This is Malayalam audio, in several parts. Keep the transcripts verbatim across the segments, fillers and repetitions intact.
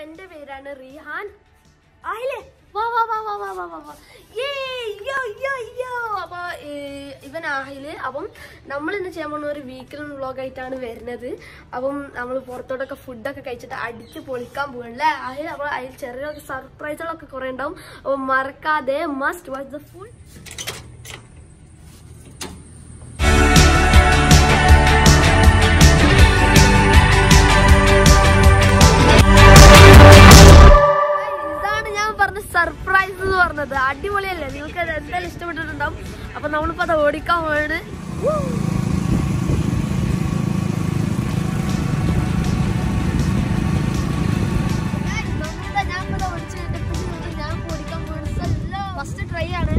എന്റെ പേരാണ് റിഹാൻ. ആയില്ലേ? വാ വാ വാ വാ വാ വാ വാ വാ. അപ്പൊ ഇവൻ ആഹില്. അപ്പം നമ്മൾ ഇന്ന് ചെയ്യാൻ പോകുന്ന ഒരു വീക്കെൻഡ് വ്ളോഗ് ആയിട്ടാണ് വരുന്നത്. അപ്പം നമ്മൾ പുറത്തോട്ടൊക്കെ ഫുഡൊക്കെ കഴിച്ചിട്ട് അടിച്ച് പൊളിക്കാൻ പോകണല്ലേ ആഹിൽ. അപ്പൊ അതിൽ ചെറിയ സർപ്രൈസുകളൊക്കെ കുറെ ഉണ്ടാവും. അപ്പൊ മറക്കാതെ must watch the food. Surprise എന്ന് പറഞ്ഞത് അടിപൊളിയല്ലേ? നിങ്ങൾക്ക് അത് എന്തായാലും ഇഷ്ടപ്പെട്ടിട്ടുണ്ടാവും. അപ്പൊ നമ്മളിപ്പോ അത് ഓടിക്കാൻ പോവാണ്. ഞാൻ ഓടിക്കാൻ പോവാണ്. ഫസ്റ്റ് ട്രൈ ആണ്.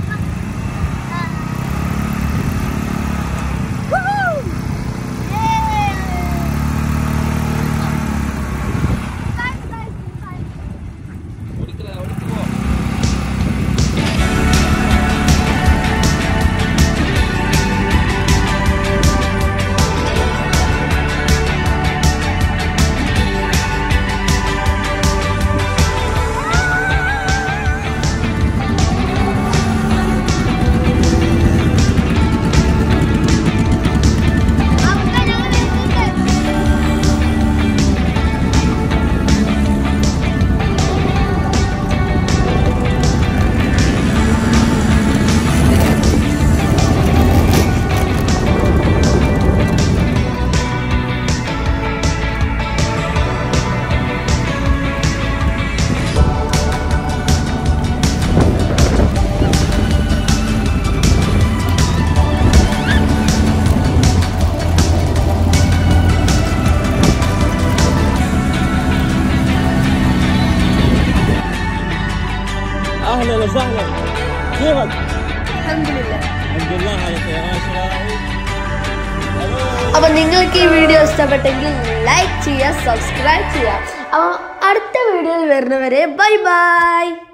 اهلا وسهلا كيفك؟ الحمد لله الحمد لله على خير ما شاء الله. അപ്പൊ നിങ്ങൾക്ക് ഈ വീഡിയോ ഇഷ്ടപ്പെട്ടെങ്കിൽ ലൈക്ക് ചെയ്യുക, സബ്സ്ക്രൈബ് ചെയ്യുക. അപ്പൊ അടുത്ത വീഡിയോയിൽ വരുന്നവരെ ബൈ ബൈ.